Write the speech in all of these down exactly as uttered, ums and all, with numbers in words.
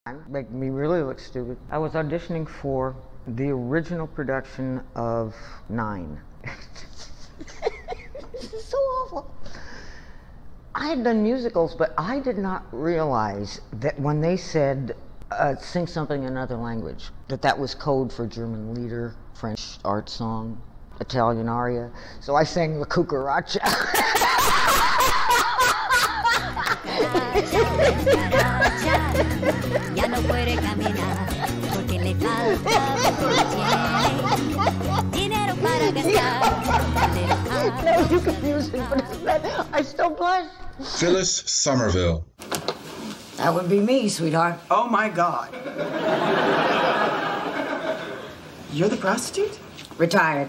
Make me really look stupid. I was auditioning for the original production of Nine. This is so awful. I had done musicals, but I did not realize that when they said, uh, sing something in another language, that that was code for German lieder, French art song, Italian aria. So I sang La Cucaracha. Ya no puede caminar porque le falta dinero para gastar. That was confusing, but it's not, I still blush. Phyllis Somerville. That would be me, sweetheart. Oh my God. You're the prostitute? Retired.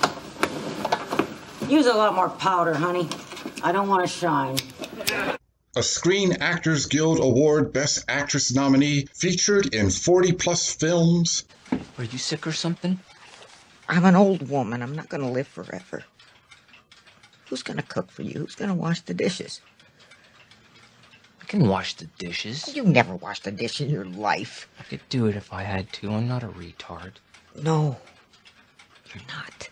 Use a lot more powder, honey. I don't want to shine. A Screen Actors Guild Award Best Actress nominee, featured in forty plus films. Are you sick or something? I'm an old woman. I'm not going to live forever. Who's going to cook for you? Who's going to wash the dishes? I can wash the dishes. You never washed a dish in your life. I could do it if I had to. I'm not a retard. No, you're not.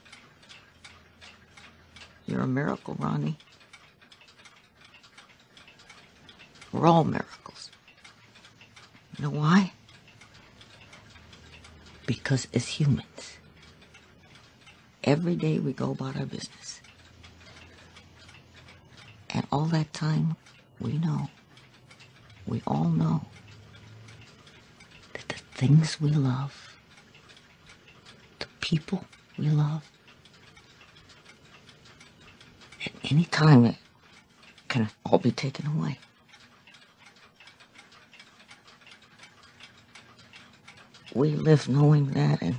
You're a miracle, Ronnie. We're all miracles. You know why? Because as humans, every day we go about our business. And all that time, we know, we all know, that the things we love, the people we love, at any time it can all be taken away. We live knowing that, and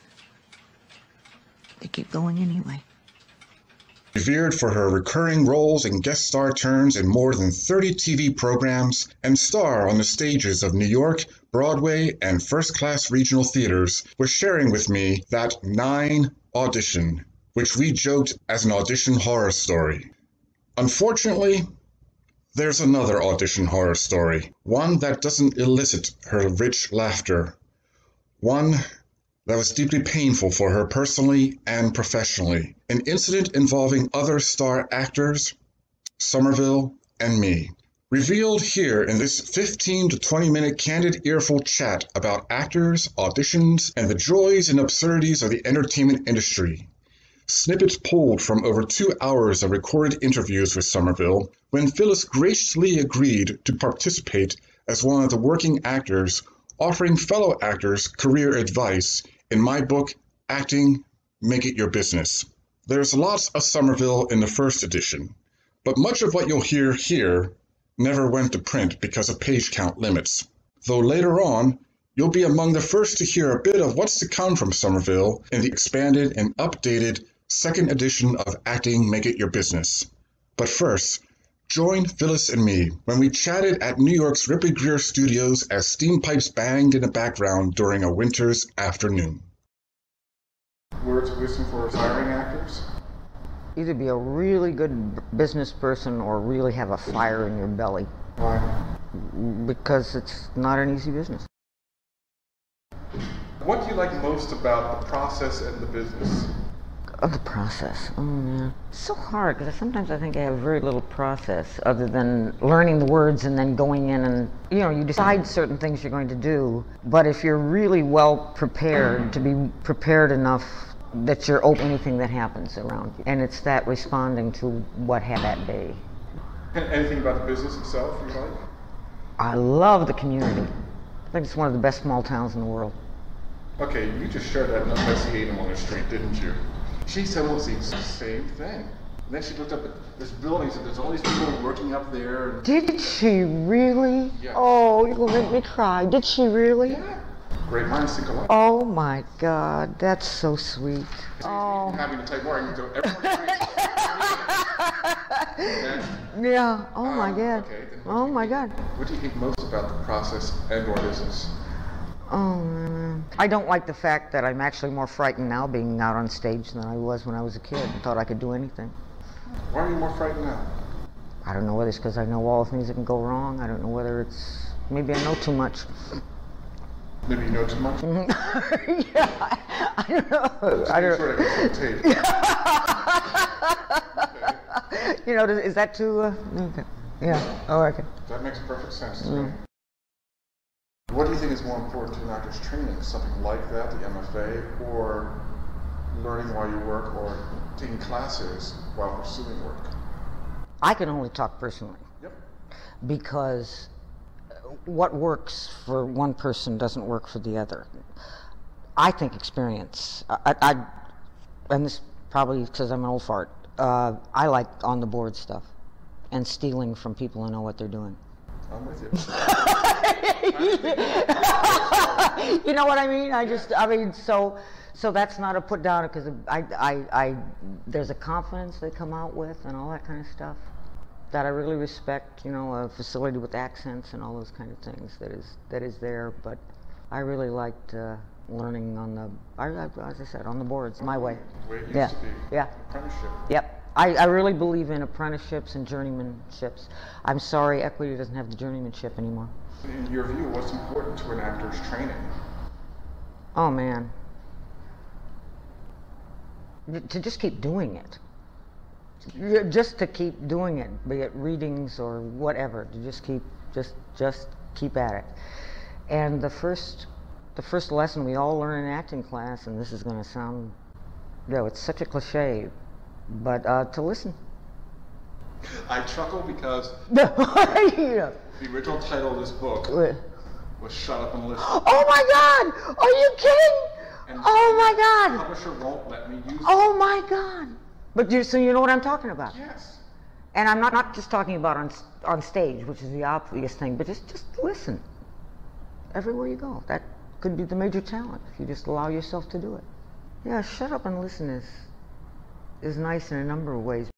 they keep going anyway. Revered for her recurring roles and guest star turns in more than thirty T V programs, and star on the stages of New York, Broadway, and first-class regional theaters, was sharing with me that Nine audition, which we joked as an audition horror story. Unfortunately, there's another audition horror story, one that doesn't elicit her rich laughter. One that was deeply painful for her personally and professionally. An incident involving other star actors, Somerville, and me. Revealed here in this fifteen to twenty minute candid earful chat about actors, auditions, and the joys and absurdities of the entertainment industry. Snippets pulled from over two hours of recorded interviews with Somerville, when Phyllis graciously agreed to participate as one of the working actors, offering fellow actors career advice in my book, Acting, Make It Your Business. There's lots of Somerville in the first edition, but much of what you'll hear here never went to print because of page count limits. Though later on, you'll be among the first to hear a bit of what's to come from Somerville in the expanded and updated second edition of Acting, Make It Your Business. But first, join Phyllis and me when we chatted at New York's Ripley Greer Studios as steam pipes banged in the background during a winter's afternoon. Words of wisdom for aspiring actors? Either be a really good business person or really have a fire in your belly. Why? Because it's not an easy business. What do you like most about the process and the business? Oh, the process. Oh, man. It's so hard because sometimes I think I have very little process other than learning the words and then going in and, you know, you decide certain things you're going to do. But if you're really well prepared, to be prepared enough that you're open to anything that happens around you. And it's that responding to what happened that day. Anything about the business itself you like? I love the community. I think it's one of the best small towns in the world. Okay, you just shared that with Bessie Adam on the street, didn't you? She said almost the same thing. And then she looked up at this building and said, there's all these people working up there. Did she really? Yeah. Oh, you're going to make me cry. Did she really? Yeah. Great minds think alike. Oh my God, that's so sweet. Oh. Having to take more, I can do everyone Yeah, oh my um, God. Okay, then Oh my God. What do you think most about the process and or business? Oh man. I don't like the fact that I'm actually more frightened now being out on stage than I was when I was a kid and thought I could do anything. Why are you more frightened now? I don't know whether it's because I know all the things that can go wrong. I don't know whether it's Maybe I know too much. Maybe you know too much? Yeah, I, I don't know. I don't sort of get some tape. Okay. You know, is that too, uh, okay. Yeah, oh, okay. That makes perfect sense to Mm. me. What do you think is more important to an actor's training? Something like that, the M F A, or learning while you work, or taking classes while pursuing work? I can only talk personally. Yep. Because what works for one person doesn't work for the other. I think experience. I, I and this probably because I'm an old fart. Uh, I like on the board stuff and stealing from people who know what they're doing. I'm with you. You know what I mean? I just, I mean, so, so that's not a put down because I, I, I, there's a confidence they come out with and all that kind of stuff that I really respect. You know, a facility with accents and all those kind of things that is that is there. But I really liked uh, learning on the, I, I, as I said, on the boards, my way. The way it used Yeah, to be. yeah. Apprenticeship. Yep. I, I really believe in apprenticeships and journeymanships. I'm sorry, Equity doesn't have the journeymanship anymore. In your view, what's important to an actor's training? Oh man. To just keep doing it. Yeah, just to keep doing it, be it readings or whatever. To just keep, just, just keep at it. And the first, the first lesson we all learn in acting class, and this is going to sound, you know, it's such a cliche, but uh, to listen. I chuckle because Yeah. the original title of this book was Shut Up and Listen. Oh my God! Are you kidding? And Oh my the God! publisher won't let me use Oh my God! But you, so you know what I'm talking about. it. Yes. And I'm not, not just talking about on on stage, which is the obvious thing, but just just listen. Everywhere you go, that could be the major talent if you just allow yourself to do it. Yeah, shut up and listen is is nice in a number of ways.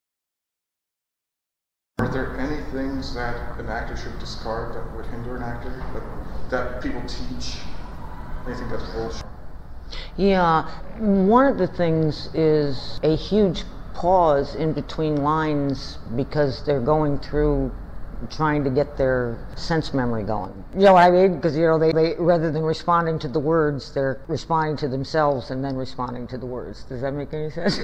Are there any things that an actor should discard that would hinder an actor, that, that people teach? Anything that's bullshit? Yeah, one of the things is a huge pause in between lines because they're going through trying to get their sense memory going. You know what I mean? Because, you know, they, they rather than responding to the words, they're responding to themselves and then responding to the words. Does that make any sense?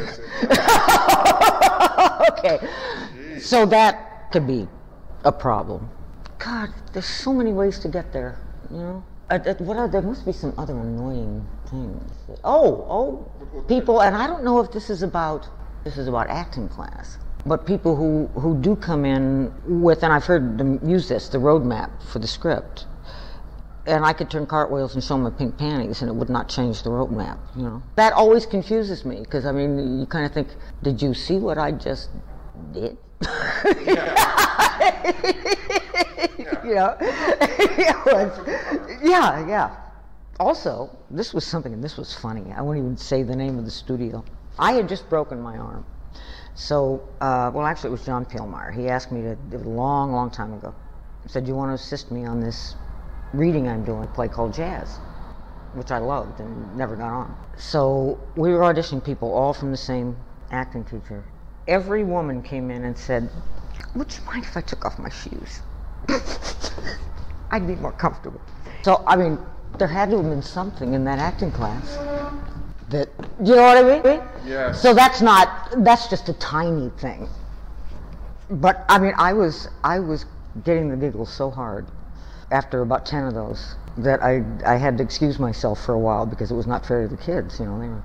Okay. Jeez. So that could be a problem. God, there's so many ways to get there, you know? Uh, uh, what are, there must be some other annoying things. Oh, oh, people, and I don't know if this is about, this is about acting class, but people who, who do come in with, and I've heard them use this, the roadmap for the script. And I could turn cartwheels and show my pink panties and it would not change the roadmap, you know. That always confuses me, because I mean, you kind of think, did you see what I just did? Yeah. You know? It was, yeah, yeah. Also, this was something, and this was funny. I won't even say the name of the studio. I had just broken my arm. So, uh, well, actually, it was John Pillmeyer. He asked me to do it a long, long time ago. He said, "Do you want to assist me on this reading I'm doing, a play called Jazz?" Which I loved and never got on. So we were auditioning people, all from the same acting teacher. Every woman came in and said, "Would you mind if I took off my shoes? I'd be more comfortable." So, I mean, there had to have been something in that acting class that, you know what I mean? Yes. So that's not, that's just a tiny thing. But, I mean, I was, I was getting the giggles so hard after about ten of those that I, I had to excuse myself for a while because it was not fair to the kids, you know. They were...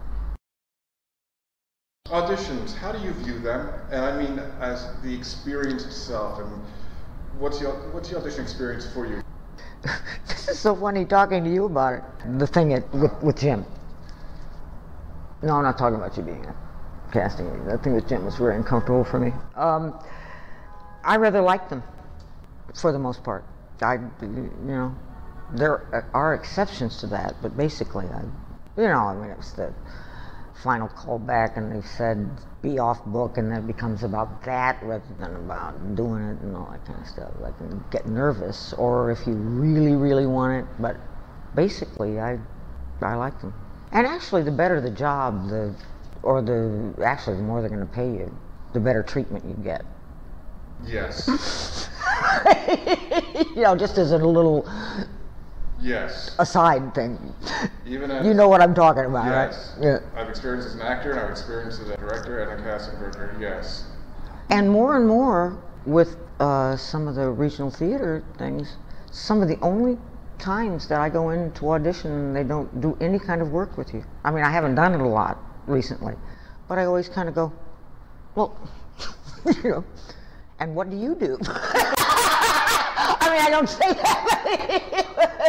Auditions, how do you view them? And I mean, as the experience itself, and what's the, what's the audition experience for you? This is so funny talking to you about it. The thing at, with, with Jim. No, I'm not talking about you being a casting. That thing with Jim was very uncomfortable for me. Um, I rather like them, for the most part. I, you know, there are exceptions to that, but basically, I, you know, I mean, it was the final call back, and they said be off book, and then it becomes about that rather than about doing it and all that kind of stuff. I can get nervous, or if you really, really want it. But basically, I, I like them. And actually, the better the job, the, or the actually the more they're going to pay you, the better treatment you get. Yes. You know, just as a little Yes. aside thing. Even as, you know what I'm talking about, yes. right? Yeah. I've experienced as an actor, and I've experienced as a director and a casting director, yes. And more and more with uh, some of the regional theater things, some of the only times that I go in to audition, they don't do any kind of work with you. I mean, I haven't done it a lot recently, but I always kind of go, well, you know, and what do you do? I mean, I don't say that.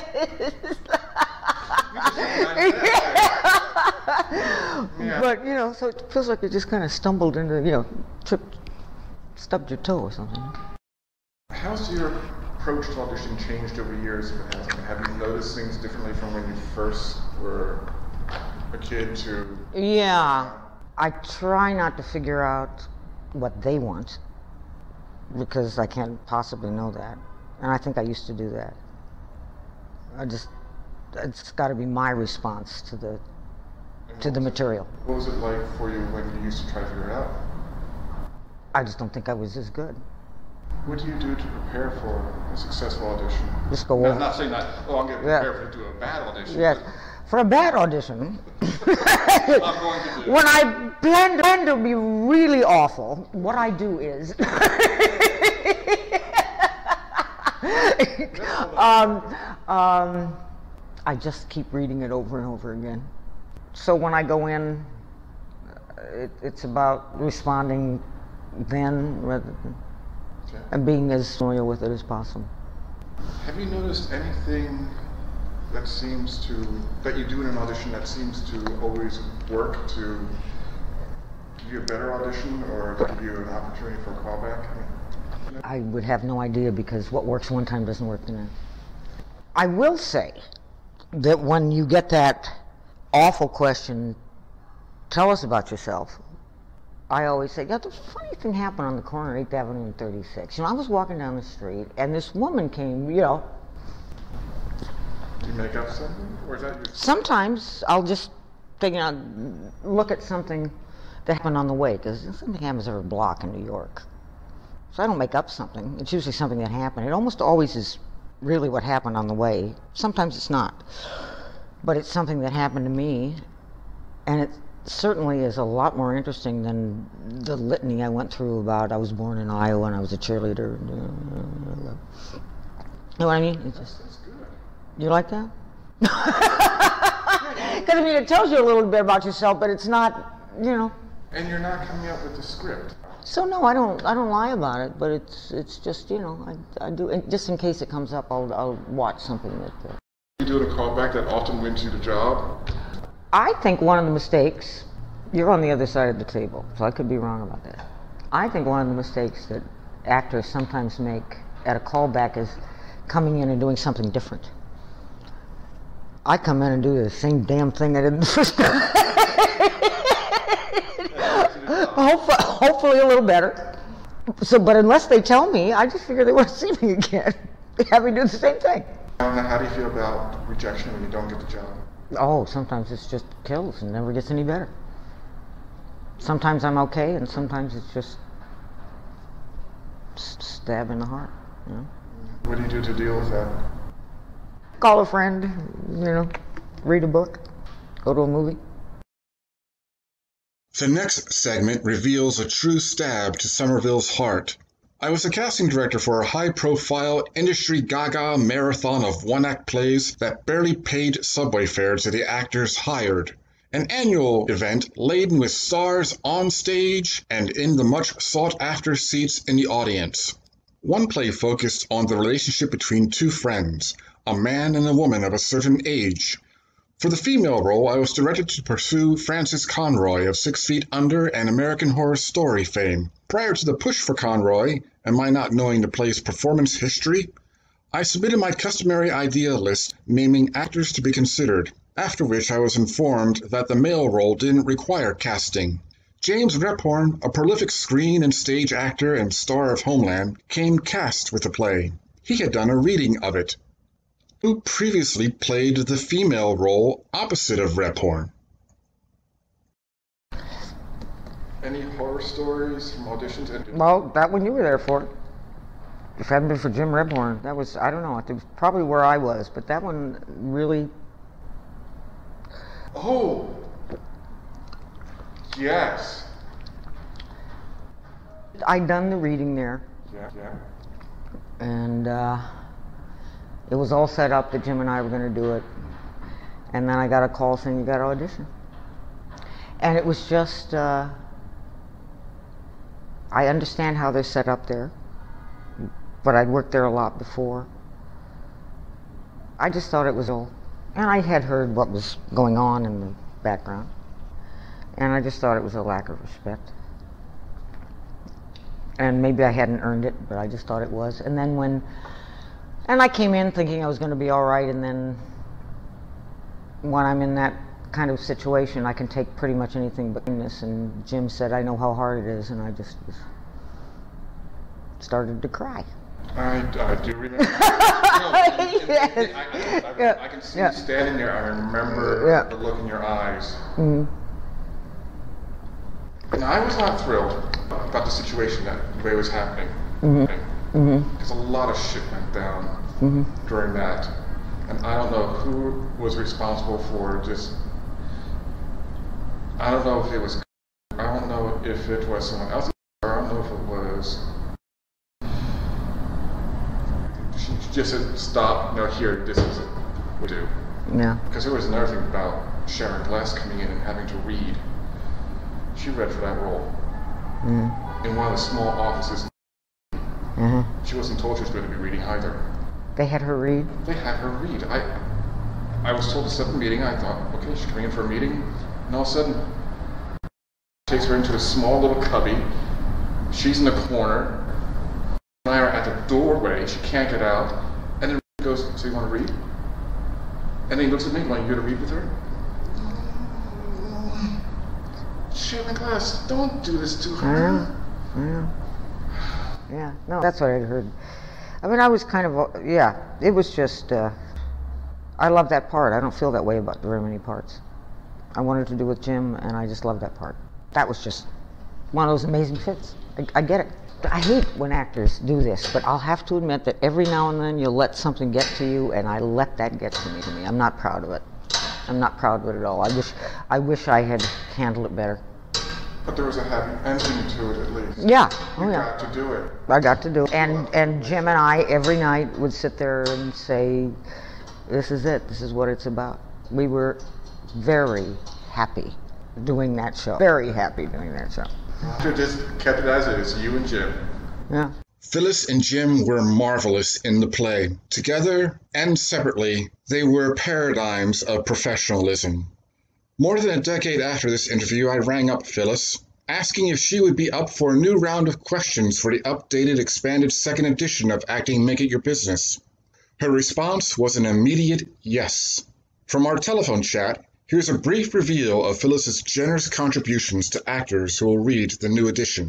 Yeah. But, you know, so it feels like you just kind of stumbled into, you know, tripped, stubbed your toe or something. How's your approach to audition changed over years? If it has? I mean, have you noticed things differently from when you first were a kid to... Yeah. I try not to figure out what they want, because I can't possibly know that. And I think I used to do that. I just, it's got to be my response to the to the material. What was it like for you when you used to try to figure it out? I just don't think I was as good. What do you do to prepare for a successful audition? Just go No, over. I'm not saying that, oh, I'm getting Yeah. prepared to do a bad audition. Yes. For a bad audition, I'm going to do. when I plan, plan to be really awful, what I do is, um, um, I just keep reading it over and over again. So when I go in, it, it's about responding then rather than, Okay. and being as familiar with it as possible. Have you noticed anything that seems to, that you do in an audition that seems to always work to give you a better audition or to give you an opportunity for a callback? I mean, I would have no idea, because what works one time doesn't work the next. I will say that when you get that awful question, tell us about yourself, I always say, yeah, the funny thing happened on the corner of eighth Avenue and thirty-six. You know, I was walking down the street and this woman came, you know. do you make up something? Or is that your... Sometimes I'll just take, you know, look at something that happened on the way, because something happens every block in New York. So I don't make up something. It's usually something that happened. It almost always is really what happened on the way. Sometimes it's not. But it's something that happened to me, and it certainly is a lot more interesting than the litany I went through about I was born in Iowa and I was a cheerleader. You know what I mean? It's just, That's good. you like that? Because I mean, it tells you a little bit about yourself, but it's not, you know. And you're not coming up with the script. So no, I don't. I don't lie about it, but it's it's just, you know, I I do, and just in case it comes up, I'll I'll watch something that. Uh, You do a callback that often wins you the job. I think one of the mistakes, you're on the other side of the table, so I could be wrong about that. I think one of the mistakes that actors sometimes make at a callback is coming in and doing something different. I come in and do the same damn thing I did in the first time. hopefully, hopefully a little better. So, but unless they tell me, I just figure they want to see me again. They have me do the same thing. How do you feel about rejection when you don't get the job? Oh, sometimes it's just kills and never gets any better. Sometimes I'm okay, and sometimes it's just stab in the heart, you know? What do you do to deal with that? Call a friend, you know, read a book, go to a movie. The next segment reveals a true stab to Somerville's heart. I was a casting director for a high-profile, industry-gaga marathon of one-act plays that barely paid subway fare to the actors hired. An annual event laden with stars on stage and in the much sought-after seats in the audience. One play focused on the relationship between two friends, a man and a woman of a certain age. For the female role, I was directed to pursue Frances Conroy of Six Feet Under and American Horror Story fame. Prior to the push for Conroy, and my not knowing the play's performance history, I submitted my customary idea list naming actors to be considered, after which I was informed that the male role didn't require casting. James Rephorn, a prolific screen and stage actor and star of Homeland, came cast with the play. He had done a reading of it, who previously played the female role opposite of Rephorn. Any horror stories from auditions? And Well, that one you were there for. If it hadn't been for Jim Rebhorn, that was, I don't know, it was probably where I was, but that one really... Oh! Yes. I'd done the reading there. Yeah, yeah. And uh, it was all set up that Jim and I were going to do it. And then I got a call saying, you got to audition. And it was just, uh, I understand how they're set up there, but I'd worked there a lot before. I just thought it was all, and I had heard what was going on in the background, and I just thought it was a lack of respect. And maybe I hadn't earned it, but I just thought it was. And then when, and I came in thinking I was going to be all right, and then when I'm in that kind of situation, I can take pretty much anything but this. And Jim said, I know how hard it is, and I just was, started to cry. I, I do remember. no, and, and, Yes. and I, I, I, Yeah. I can see Yeah. you standing there. I remember Yeah. the look in your eyes. Mm-hmm. And I was not thrilled about the situation that the way it was happening. Mm-hmm. Mm-hmm. Because a lot of shit went down Mm-hmm. during that. And I don't know who was responsible for just, I don't know if it was, I don't know if it was someone else, or I don't know if it was, she just said, stop, no, here, this is what we do. Yeah. Because there was another thing about Sharon Glass coming in and having to read. She read for that role. Mm-hmm. In one of the small offices. Mm-hmm. She wasn't told she was going to be reading either. They had her read? They had her read. I I was told to set the meeting. I thought, okay, she's coming in for a meeting. And all of a sudden, takes her into a small little cubby. She's in the corner. And I are at the doorway. She can't get out. And then goes, so you want to read? And then he looks at me, want you to read with her? Sharon Glass, don't do this to her. Yeah. Yeah. Yeah. No, that's what I'd heard. I mean, I was kind of, yeah, it was just, uh, I love that part. I don't feel that way about very many parts. I wanted to do with Jim, and I just love that part. That was just one of those amazing fits. I, I get it. I hate when actors do this, but I'll have to admit that every now and then you'll let something get to you, and I let that get to me. To me. I'm not proud of it. I'm not proud of it at all. I wish, I wish I had handled it better. But there was a happy ending to it, at least. Yeah. You Oh, yeah. got to do it. I got to do it. And, and Jim and I, every night, would sit there and say, this is it. This is what it's about. We were very happy doing that show. Very happy doing that show. You just kept it as it is, you and Jim. Yeah. Phyllis and Jim were marvelous in the play. Together and separately, they were paradigms of professionalism. More than a decade after this interview, I rang up Phyllis, asking if she would be up for a new round of questions for the updated, expanded second edition of Acting Make It Your Business. Her response was an immediate yes. From our telephone chat, here's a brief reveal of Phyllis's generous contributions to actors who will read the new edition.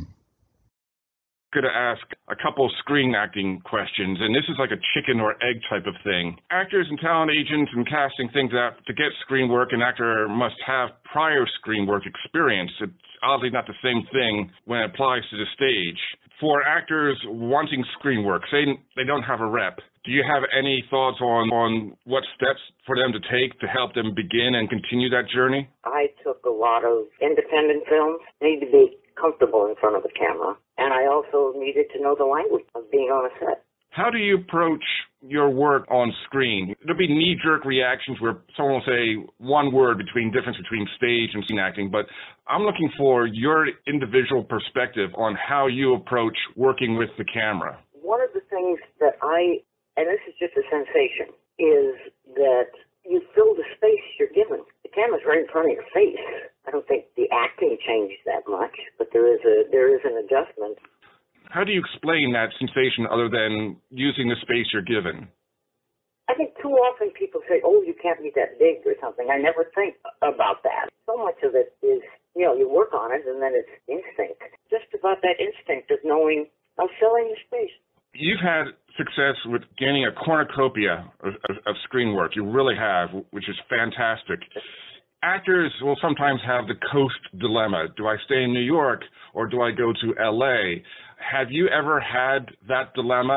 Going to ask a couple screen acting questions, and this is like a chicken or egg type of thing. Actors and talent agents and casting things out to get screen work, an actor must have prior screen work experience. It's obviously not the same thing when it applies to the stage. For actors wanting screen work, say they don't have a rep, do you have any thoughts on, on what steps for them to take to help them begin and continue that journey? I took a lot of independent films. Need to be comfortable in front of the camera. And I also needed to know the language of being on a set. How do you approach your work on screen? There'll be knee-jerk reactions where someone will say one word between difference between stage and scene acting, but I'm looking for your individual perspective on how you approach working with the camera. One of the things that I, and this is just a sensation, is that you fill the space you're given. The camera's right in front of your face. I don't think the acting changed that much, but there is a there is an adjustment. How do you explain that sensation other than using the space you're given? I think too often people say, oh, you can't be that big or something. I never think about that. So much of it is, you know, you work on it and then it's instinct. Just about that instinct of knowing I'm filling the space. You've had success with gaining a cornucopia of, of, of screen work. You really have, which is fantastic. Actors will sometimes have the coast dilemma. Do I stay in New York or do I go to L A? Have you ever had that dilemma?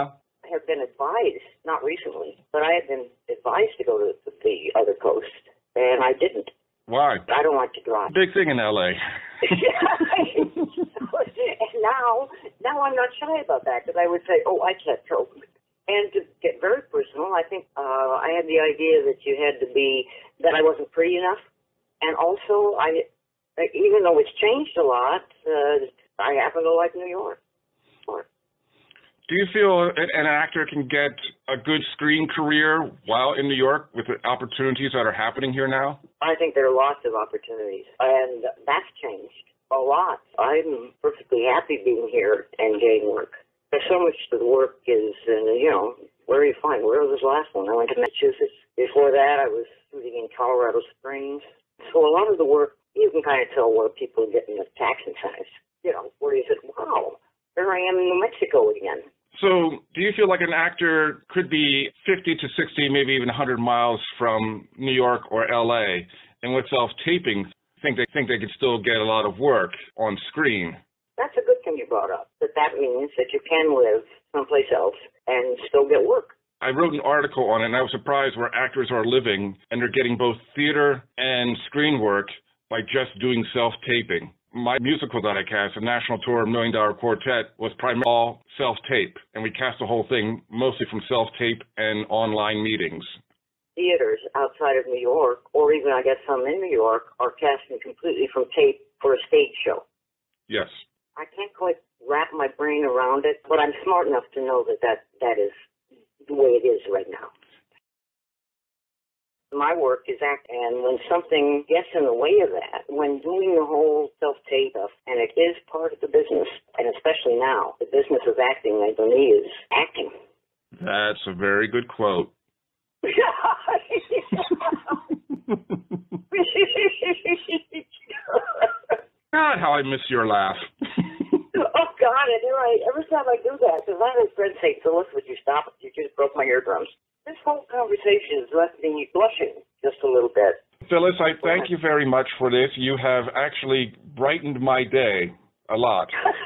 have been advised, not recently, but I had been advised to go to the other coast, and I didn't. Why? I don't like to drive. Big thing in L A. And now, now I'm not shy about that, because I would say, oh, I can't go. And to get very personal, I think uh, I had the idea that you had to be, that I wasn't pretty enough. And also, I, even though it's changed a lot, uh, I happen to like New York. Or, Do you feel an actor can get a good screen career while in New York with the opportunities that are happening here now? I think there are lots of opportunities, and that's changed a lot. I'm perfectly happy being here and getting work. There's so much of the work is, uh, you know, where do you find? Where was this last one? I went to Massachusetts. Before that, I was shooting in Colorado Springs. So a lot of the work, you can kind of tell where people are getting the tax incentives. You know, where you say, wow, here I am in New Mexico again. So do you feel like an actor could be fifty to sixty, maybe even one hundred miles from New York or L A, and with self-taping, think they think they could still get a lot of work on screen? That's a good thing you brought up, that that means that you can live someplace else and still get work. I wrote an article on it, and I was surprised where actors are living, and they're getting both theater and screen work by just doing self-taping. My musical that I cast, a national tour Million Dollar Quartet, was primarily all self-tape, and we cast the whole thing mostly from self-tape and online meetings. Theaters outside of New York, or even I guess some in New York, are casting completely from tape for a stage show. Yes. I can't quite wrap my brain around it, but I'm smart enough to know that that, that is the way it is right now. My work is act, and when something gets in the way of that, when doing the whole self-tape stuff, and it is part of the business, and especially now, the business of acting, I believe, is acting. That's a very good quote. God, how I miss your laugh. Oh, God, and you're right. Every time I do that, because I have friends say, Phyllis, would you stop it? You just broke my eardrums. This whole conversation has left me blushing just a little bit. Phyllis, I thank you very much for this. You have actually brightened my day a lot.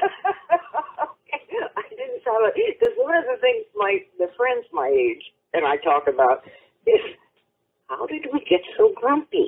I didn't sound like, because one of the things my the friends my age and I talk about is, how did we get so grumpy?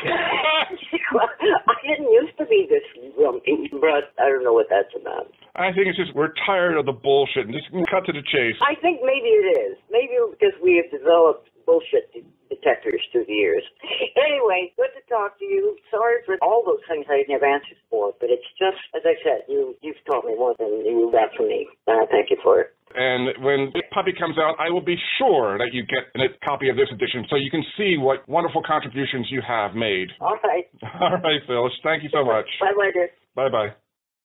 I didn't used to be this grumpy, but I don't know what that's about. I think it's just we're tired of the bullshit and just cut to the chase. I think maybe it is. Maybe because we have developed bullshit de- detectors through the years. Anyway, good to talk to you. Sorry for all those things I didn't have answers for, but it's just, as I said, you, you've taught me more than you got from me, and I thank you for it. And when the puppy comes out, I will be sure that you get a copy of this edition so you can see what wonderful contributions you have made. All right. All right, Phyllis. Thank you so much. Bye-bye, dear. Bye-bye.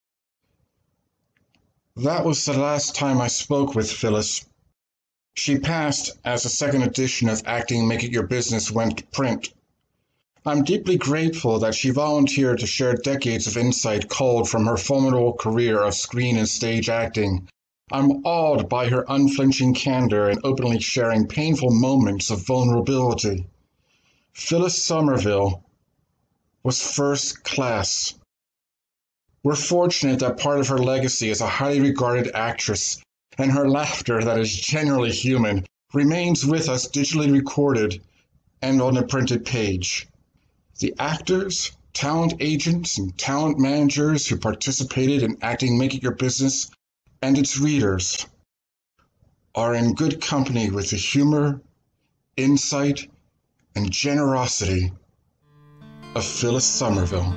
That was the last time I spoke with Phyllis. She passed as the second edition of Acting Make It Your Business went to print. I'm deeply grateful that she volunteered to share decades of insight culled from her formidable career of screen and stage acting. I'm awed by her unflinching candor and openly sharing painful moments of vulnerability. Phyllis Somerville was first class. We're fortunate that part of her legacy as a highly regarded actress and her laughter that is generally human remains with us digitally recorded and on the printed page. The actors, talent agents, and talent managers who participated in Acting Make It Your Business and its readers are in good company with the humor, insight, and generosity of Phyllis Somerville.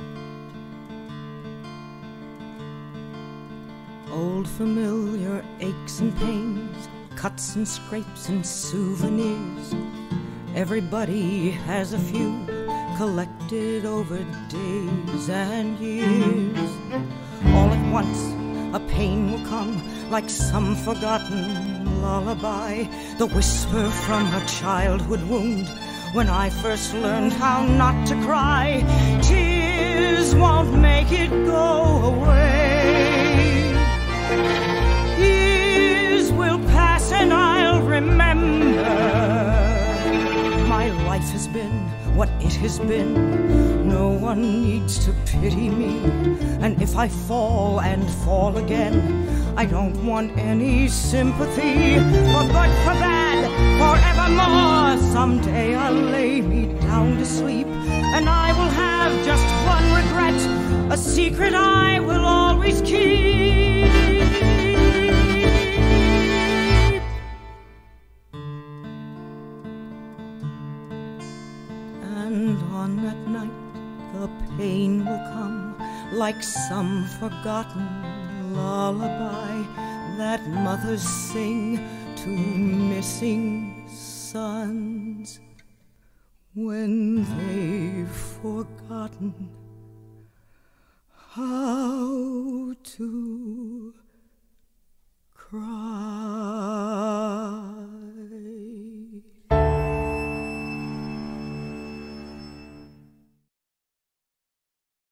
Old familiar aches and pains, cuts and scrapes and souvenirs. Everybody has a few collected over days and years. All at once a pain will come like some forgotten lullaby, the whisper from a childhood wound when I first learned how not to cry. Tears won't make it go away. Years will pass and I'll remember my life has been what it has been. No one needs to pity me, and if I fall and fall again, I don't want any sympathy, for good, for bad, forevermore. Someday I'll lay me down to sleep, and I will have just one regret, a secret I will always keep. And on that night the pain will come like some forgotten lullaby that mothers sing to missing sons when they've forgotten how to cry.